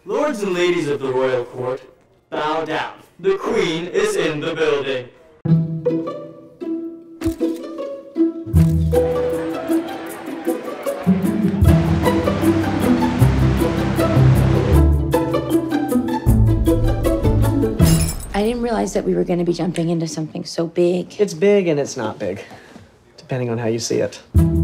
Lords and ladies of the royal court, bow down. The queen is in the building. I didn't realize that we were going to be jumping into something so big. It's big and it's not big, depending on how you see it.